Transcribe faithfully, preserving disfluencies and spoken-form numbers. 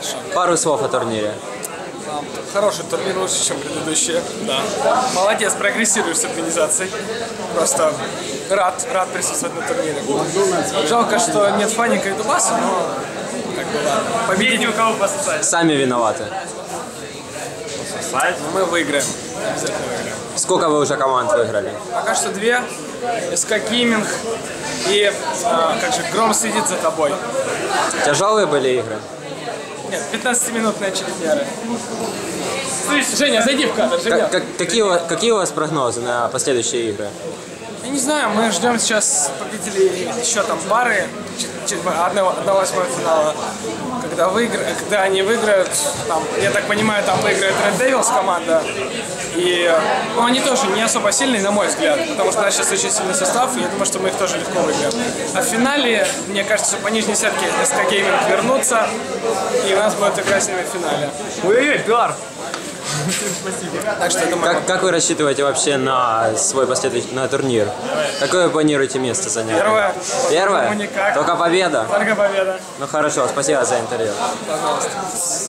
Хорошо. Пару слов о турнире. Хороший турнир, лучше, чем предыдущие. Да. Молодец, прогрессируешь с организацией. Просто рад, рад присутствовать на турнире. Жалко, что нет Фаника и Дубаса, но как бы ладно. Победить ни у кого пососать. Сами виноваты. Мы выиграем. Обязательно выиграем. Сколько вы уже команд выиграли? Пока что две. СК Гейминг и а, как же, Гром следит за тобой. Тяжелые были игры? Нет, пятнадцатиминутные очередняры. Женя, зайди в кадр, Женя. Как, как, какие, у вас, какие у вас прогнозы на последующие игры? Я не знаю, мы ждем сейчас победителей еще там пары, одного восьмого финала. Когда, выигра... Когда они выиграют, там, я так понимаю, там выиграет Red Devils команда. И ну, они тоже не особо сильные, на мой взгляд, потому что у нас сейчас очень сильный состав, и я думаю, что мы их тоже легко выиграем. А в финале, мне кажется, по нижней сетке СК Gaming вернутся, и у нас будет игра с ними в финале. Ой-ой-ой, пиар! Так что я думаю... Как, как вы рассчитываете вообще на свой последующий на турнир? Какое вы планируете место занять? Первое. Первое? Никак. Только победа? Только победа. Ну хорошо, спасибо за интервью. Пожалуйста.